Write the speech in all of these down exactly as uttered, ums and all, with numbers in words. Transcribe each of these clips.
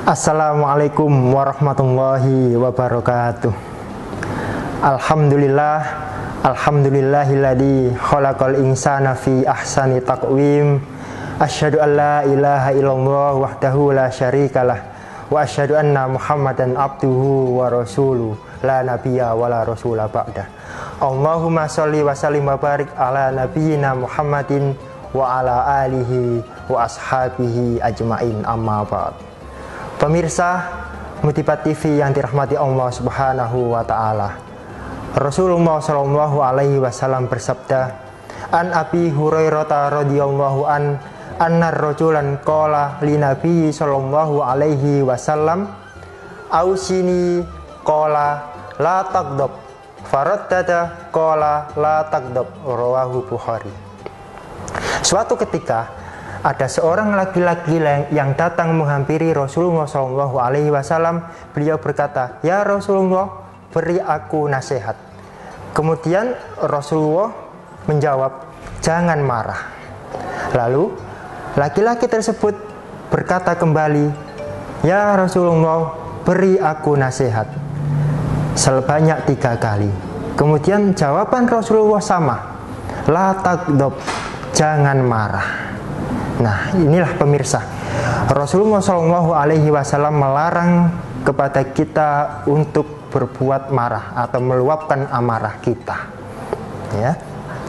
Assalamualaikum warahmatullahi wabarakatuh. Alhamdulillah, alhamdulillahilladzi khalaqal insana fi ahsani taqwim. Asyhadu an la ilaha illallah wahdahu la syarikalah wa asyhadu anna Muhammadan abduhu wa rasuluh la nabiyya wa la rasula ba'dah. Allahumma sholli wa sallim wa barik ala nabiyyina Muhammadin wa ala alihi wa ashabihi ajmain, amma ba'd. Pemirsa Mutipat T V yang dirahmati Allah Subhanahu wa taala. Rasulullah Shallallahu alaihi wasallam bersabda, "An Abi Hurairah radhiyallahu an anna rajulan qala li Nabi sallallahu alaihi wasallam, ausini qala la taghdab, faraddada qala la taghdab." Rawahu Bukhari. Suatu ketika ada seorang laki-laki yang datang menghampiri Rasulullah shallallahu alaihi wasallam. Beliau berkata, "Ya Rasulullah, beri aku nasihat." Kemudian Rasulullah menjawab, "Jangan marah." Lalu laki-laki tersebut berkata kembali, "Ya Rasulullah, beri aku nasihat." Sebanyak tiga kali. Kemudian jawaban Rasulullah sama, "La taghdab, jangan marah." Nah, inilah pemirsa, Rasulullah shallallahu alaihi wasallam melarang kepada kita untuk berbuat marah atau meluapkan amarah kita. Ya.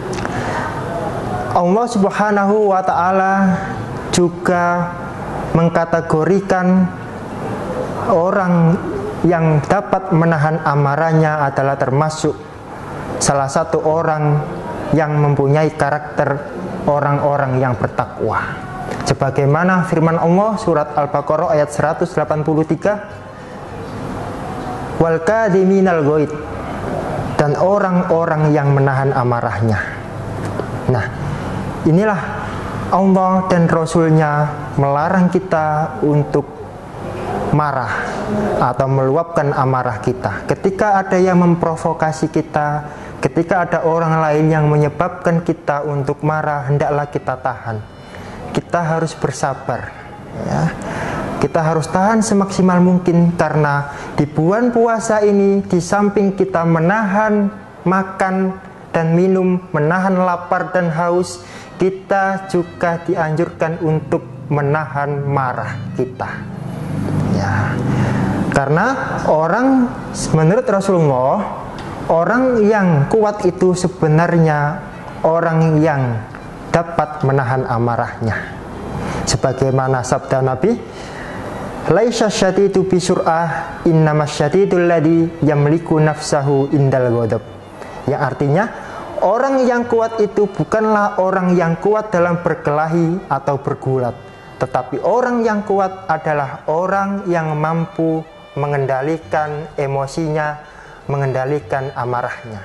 Allah Subhanahu wa taala juga mengkategorikan orang yang dapat menahan amarahnya adalah termasuk salah satu orang yang mempunyai karakter orang-orang yang bertakwa. Sebagaimana firman Allah surat Al-Baqarah ayat seratus delapan puluh tiga, wal kadhiminal ghaid, dan orang-orang yang menahan amarahnya. Nah, inilah Allah dan Rasulnya melarang kita untuk marah atau meluapkan amarah kita. Ketika ada yang memprovokasi kita, ketika ada orang lain yang menyebabkan kita untuk marah, hendaklah kita tahan. Kita harus bersabar, ya. Kita harus tahan semaksimal mungkin, karena di bulan puasa ini, di samping kita menahan makan dan minum, menahan lapar dan haus, kita juga dianjurkan untuk menahan marah kita. Ya. Karena orang, menurut Rasulullah, orang yang kuat itu sebenarnya orang yang dapat menahan amarahnya. Sebagaimana sabda Nabi, "Laisa syadidu bisur'ah, innamas syadidul ladzi yamliku nafsahu indal ghadab." Yang artinya, orang yang kuat itu bukanlah orang yang kuat dalam berkelahi atau bergulat, tetapi orang yang kuat adalah orang yang mampu mengendalikan emosinya, mengendalikan amarahnya.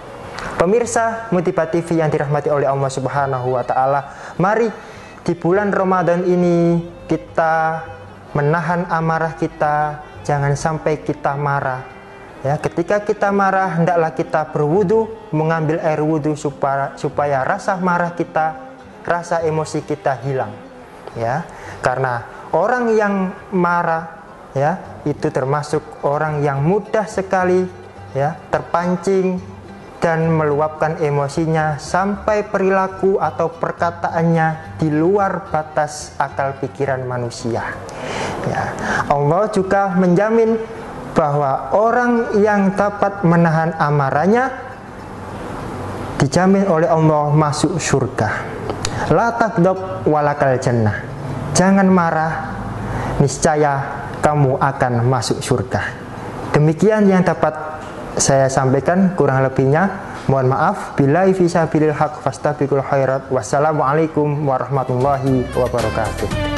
Pemirsa Mutipat T V yang dirahmati oleh Allah Subhanahu wa taala, mari di bulan Ramadan ini kita menahan amarah kita, jangan sampai kita marah. Ya, ketika kita marah, hendaklah kita berwudu, mengambil air wudu supaya supaya rasa marah kita, rasa emosi kita hilang. Ya, karena orang yang marah, ya, itu termasuk orang yang mudah sekali, ya, terpancing dan meluapkan emosinya sampai perilaku atau perkataannya di luar batas akal pikiran manusia. Ya, Allah juga menjamin bahwa orang yang dapat menahan amarahnya dijamin oleh Allah masuk surga. La taghdab walakal jannah. Jangan marah, niscaya kamu akan masuk surga. Demikian yang dapat saya sampaikan, kurang lebihnya mohon maaf. Billahi fisabilil haq fastabiqul khairat. Wassalamualaikum warahmatullahi wabarakatuh.